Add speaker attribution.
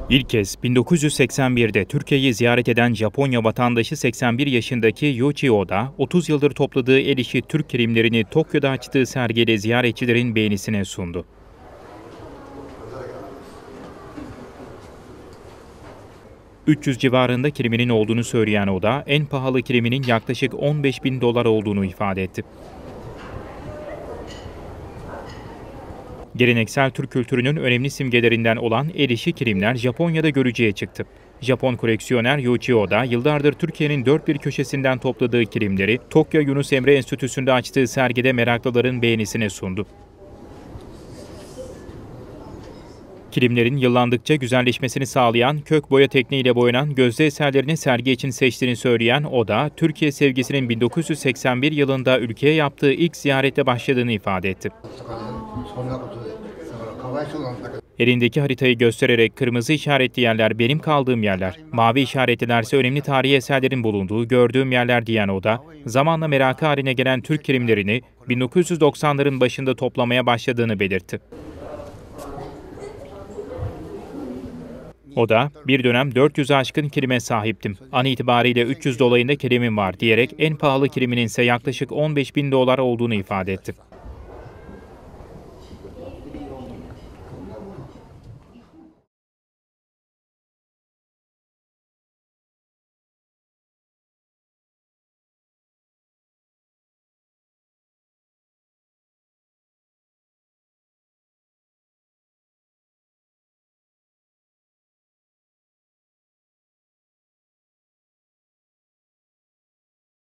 Speaker 1: İlk kez 1981'de Türkiye'yi ziyaret eden Japonya vatandaşı 81 yaşındaki Yuichi Oda, 30 yıldır topladığı el işi Türk kilimlerini Tokyo'da açtığı sergiyle ziyaretçilerin beğenisine sundu. $300 civarında kiliminin olduğunu söyleyen Oda, en pahalı kiliminin yaklaşık $15.000 olduğunu ifade etti. Geleneksel Türk kültürünün önemli simgelerinden olan el işi kilimler Japonya'da görücüye çıktı. Japon koleksiyoner Yuichi Oda, yıllardır Türkiye'nin dört bir köşesinden topladığı kilimleri Tokyo Yunus Emre Enstitüsü'nde açtığı sergide meraklıların beğenisine sundu. Kilimlerin yıllandıkça güzelleşmesini sağlayan kök boya tekniğiyle boyanan gözde eserlerini sergi için seçtiğini söyleyen Oda, Türkiye sevgisinin 1981 yılında ülkeye yaptığı ilk ziyarette başladığını ifade etti. Elindeki haritayı göstererek kırmızı işaretli yerler benim kaldığım yerler, mavi işaretlilerse önemli tarihi eserlerin bulunduğu gördüğüm yerler diyen Oda, zamanla merakı haline gelen Türk kilimlerini 1990'ların başında toplamaya başladığını belirtti. Oda, bir dönem 400'e aşkın kilime sahiptim. An itibariyle 300 dolayında kilimim var diyerek en pahalı kiliminin ise yaklaşık $15.000 olduğunu ifade etti.